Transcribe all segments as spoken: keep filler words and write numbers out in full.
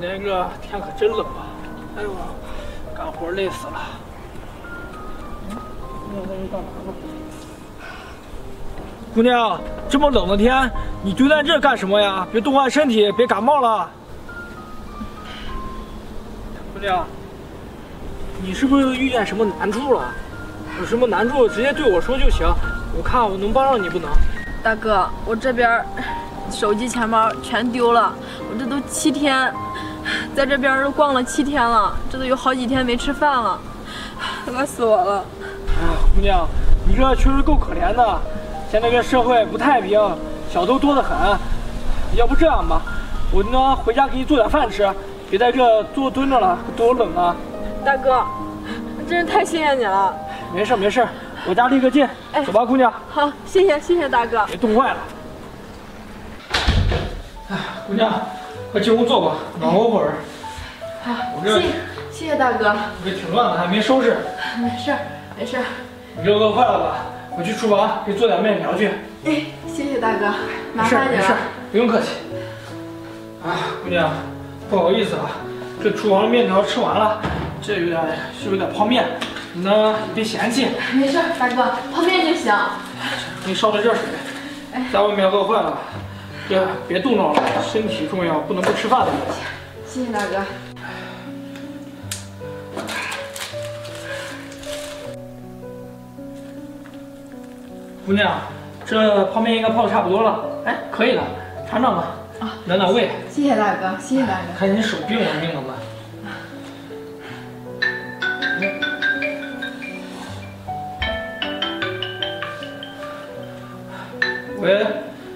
天这个天可真冷啊！哎呦，干活累死了。姑娘在这干嘛呢？姑娘，这么冷的天，你堆在这干什么呀？别冻坏身体，别感冒了。姑娘，你是不是遇见什么难处了？有什么难处直接对我说就行，我看我能帮上你不能。 大哥，我这边手机、钱包全丢了，我这都七天，在这边都逛了七天了，这都有好几天没吃饭了，饿死我了。 哎呀，姑娘，你这确实够可怜的。现在这社会不太平，小偷多得很。要不这样吧，我呢回家给你做点饭吃，别在这坐蹲着了，多冷啊！ 大哥，真是太谢谢你了。 没事没事，我家离个近。哎，走吧，姑娘。 好，谢谢谢谢大哥。 别冻坏了。哎，姑娘，快进屋坐吧，暖和会儿。 好，我这谢谢谢大哥。 这挺乱的，还没收拾。 没事没事。 你这饿坏了吧？我去厨房给你做点面条去。 哎，谢谢大哥，麻烦你了。 没事，不用客气。啊，姑娘，不好意思了，这厨房的面条吃完了，这有点是有点泡面，你呢别嫌弃。 没事，大哥，泡面就行。 给你烧点热水。哎，在外面饿坏了，别别冻着了，身体重要，不能不吃饭的。 谢谢大哥。 姑娘，这泡面应该泡的差不多了。哎，可以了，尝尝吧，啊，暖暖胃。 谢谢大哥，谢谢大哥。 看你手冰冷冰冷的。喂，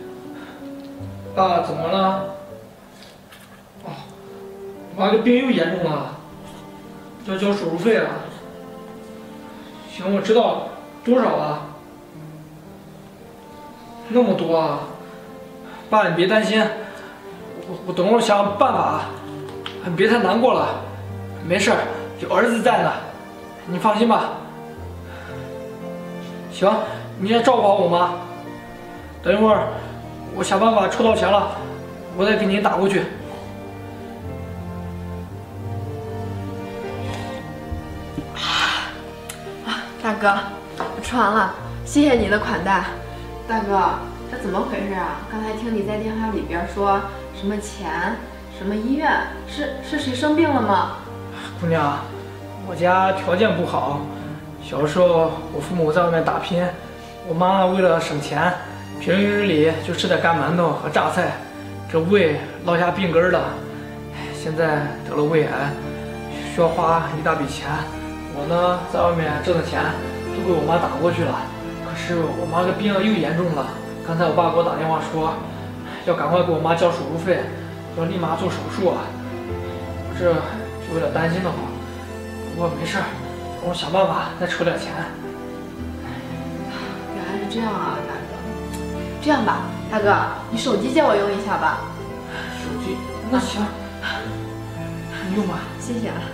爸，怎么了？哦，我妈这病又严重了，要交手术费了。行，我知道，多少啊？那么多啊！爸，你别担心，我我等会儿想办法，你别太难过了，没事，有儿子在呢，你放心吧。行，你也照顾好我妈。等一会儿，我想办法筹到钱了，我再给你打过去。 啊，大哥，我吃完了，谢谢你的款待。大哥，这怎么回事啊？刚才听你在电话里边说什么钱，什么医院，是是谁生病了吗？ 姑娘，我家条件不好，小时候我父母在外面打拼，我妈为了省钱，平日里就吃点干馒头和榨菜，这胃落下病根了，现在得了胃癌，需要花一大笔钱。我呢，在外面挣的钱都给我妈打过去了。可是我妈这病又严重了，刚才我爸给我打电话说，要赶快给我妈交手术费，要立马做手术啊。我这就有点担心的慌。不过没事，等我想办法再筹点钱。 原来是这样啊，大哥。这样吧，大哥，你手机借我用一下吧。 手机？那行，你用吧。 谢谢啊。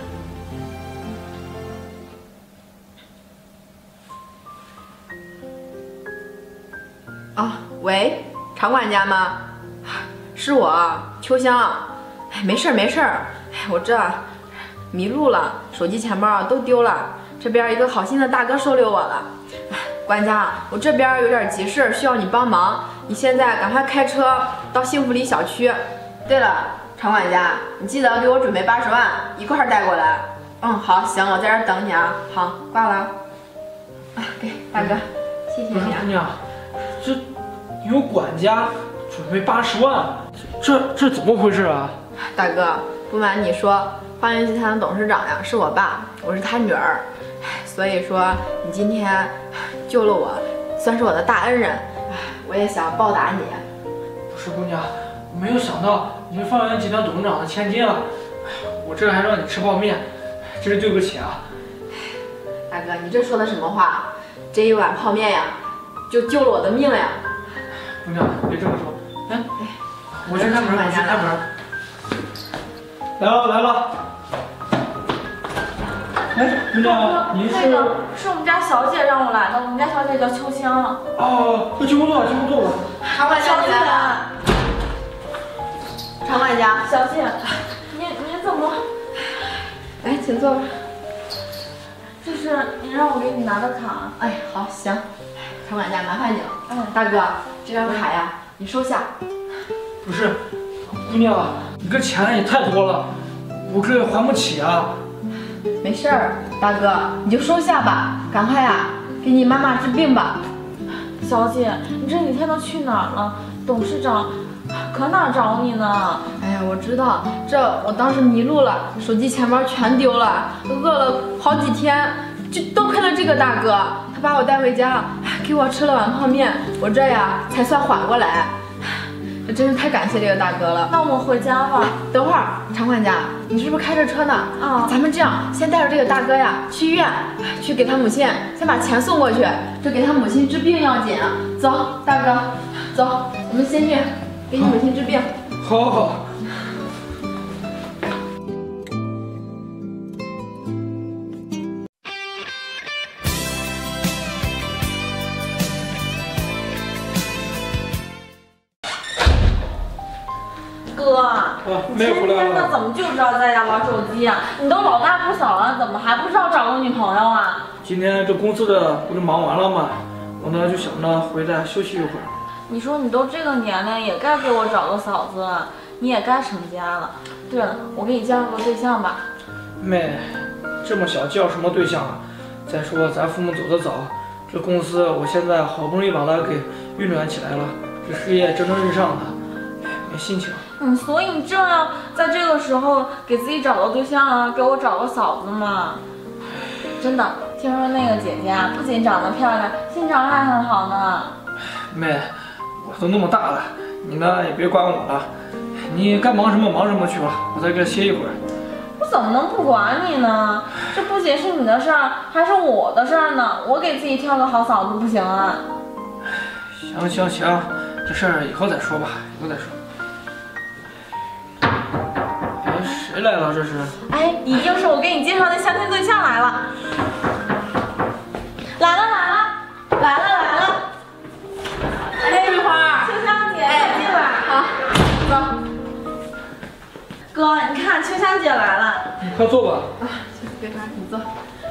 啊，喂，常管家吗？是我，秋香。哎，没事儿没事儿，哎，我这迷路了，手机、钱包都丢了。这边一个好心的大哥收留我了。哎，管家，我这边有点急事，需要你帮忙。你现在赶快开车到幸福里小区。对了，常管家，你记得给我准备八十万，一块儿带过来。嗯，好，行，我在这儿等你啊。好，挂了。啊，给大哥，谢谢你啊。 姑娘，这有管家准备八十万，这这怎么回事啊？ 大哥，不瞒你说，花园集团的董事长呀是我爸，我是他女儿，所以说你今天救了我，算是我的大恩人，我也想报答你。 不是姑娘，我没有想到你是花园集团董事长的千金啊！我这还让你吃泡面，真是对不起啊！ 大哥，你这说的什么话？这一碗泡面呀，就救了我的命呀！ 姑娘，别这么说。哎，我去开门，我去开门。来了来了。哎，姑娘，您是？ 那个是我们家小姐让我来的，我们家小姐叫秋香。 哦，那进屋坐吧，进屋坐吧。 常管家，你来了。常管家， 小姐，您您要不， 来，请坐吧。 这是你让我给你拿的卡。 哎，好，行。常管家，麻烦你了。 嗯， 大哥，这张卡呀，你收下。 不是，姑娘，你这钱也太多了，我这还不起啊。 没事儿，大哥，你就收下吧，赶快呀，给你妈妈治病吧。 小姐，你这几天都去哪儿了？董事长可哪找你呢？ 哎呀，我知道，这我当时迷路了，手机钱包全丢了，饿了好几天，就多亏了这个大哥，他把我带回家，给我吃了碗泡面，我这呀才算缓过来。这真是太感谢这个大哥了。 那我们回家吧。 等会儿，常管家，你是不是开着车呢？ 啊， 咱们这样，先带着这个大哥呀去医院，去给他母亲先把钱送过去，这给他母亲治病要紧。走，大哥，走，我们先去给你母亲治病。 好，好，好。 哥， 啊，妹回来天天的了。 怎么就知道在家玩手机啊？你都老大不小了，怎么还不知道找个女朋友啊？ 今天这公司的不是忙完了吗？我呢就想着回来休息一会儿。 你说你都这个年龄，也该给我找个嫂子了，你也该成家了。对了，我给你介绍个对象吧。 妹，这么小介绍什么对象啊？再说咱父母走得早，这公司我现在好不容易把它给运转起来了，这事业蒸蒸日上的，哎，没心情。 嗯，所以你这样在这个时候给自己找个对象啊，给我找个嫂子嘛。真的，听说那个姐姐啊，不仅长得漂亮，心肠还很好呢。 妹，我都那么大了，你呢也别管我了，你该忙什么忙什么去吧，我在这歇一会儿。 我怎么能不管你呢？这不仅是你的事儿，还是我的事儿呢。我给自己挑个好嫂子不行啊？ 行行行，这事儿以后再说吧，以后再说。哎，谁来了这是？ 哎，一定是我给你介绍的相亲对象来了。来了来了来了来了！ 哎，玉花， 秋香姐，快进来。 好，走。 哥，你看秋香姐来了。 你快坐吧。 啊，玉花，你坐。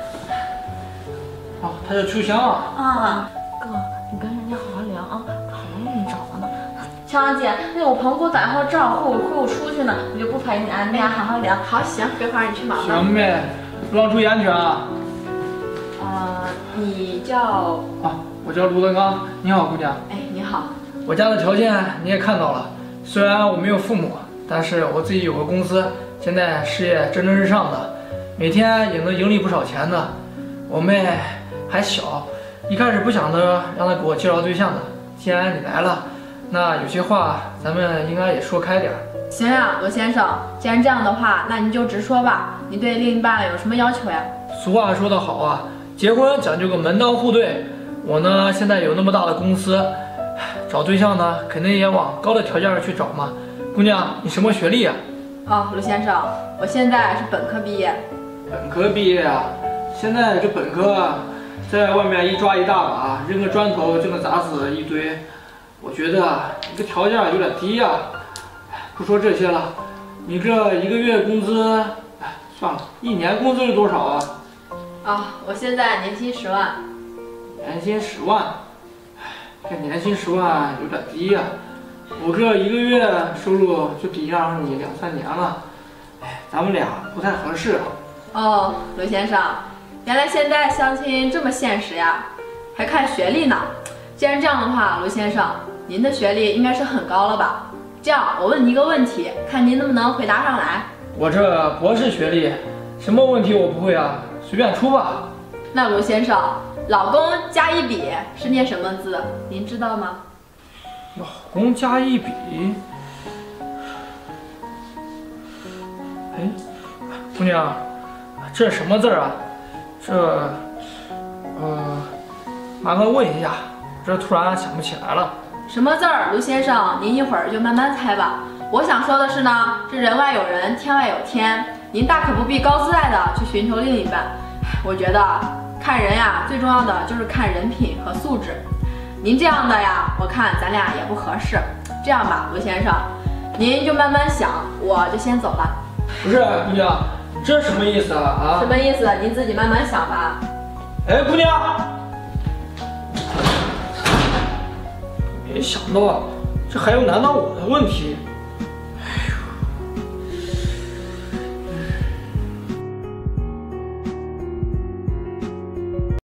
哦，她叫秋香啊。 啊，哥，你跟人家好好聊啊，好不容易找了呢。秋香姐，那我棚鼓在后正好会会我出去呢，我就不陪你啊，你俩好好聊。 好，行，桂花，你去忙吧。 行妹，路上注意安全啊。 呃，你叫…… 啊，我叫卢德刚。你好，姑娘。 哎，你好。 我家的条件你也看到了，虽然我没有父母，但是我自己有个公司，现在事业蒸蒸日上的，每天也能盈利不少钱的。我妹还小，一开始不想着让她给我介绍对象的。既然你来了，那有些话咱们应该也说开点儿。 行呀，罗先生，既然这样的话，那您就直说吧。你对另一半有什么要求呀？ 俗话说得好啊，结婚讲究个门当户对。我呢，现在有那么大的公司，找对象呢，肯定也往高的条件上去找嘛。姑娘，你什么学历啊？ 哦，卢先生，我现在是本科毕业。 本科毕业啊？现在这本科啊，在外面一抓一大把，扔个砖头就能砸死一堆。我觉得啊，你这条件有点低呀、啊。不说这些了，你这一个月工资，哎，算了，一年工资是多少啊？ 啊，我现在年薪十万。 年薪十万，哎，这年薪十万有点低呀、啊。我这一个月收入就抵上你两三年了，哎，咱们俩不太合适。 哦，卢先生，原来现在相亲这么现实呀，还看学历呢。既然这样的话，卢先生，您的学历应该是很高了吧？这样，我问您一个问题，看您能不能回答上来。 我这博士学历，什么问题我不会啊？随便出吧。 那卢先生，老公加一笔是念什么字？您知道吗？ 老公加一笔，哎，姑娘，这是什么字啊？这，呃，麻烦问一下，这突然想不起来了。 什么字儿？卢先生，您一会儿就慢慢猜吧。我想说的是呢，这人外有人，天外有天，您大可不必高姿态的去寻求另一半。我觉得看人呀，最重要的就是看人品和素质。您这样的呀，我看咱俩也不合适。这样吧，卢先生，您就慢慢想，我就先走了。 不是姑娘，这什么意思啊？啊？ 什么意思？您自己慢慢想吧。 哎，姑娘，没想到这还要难到我的问题。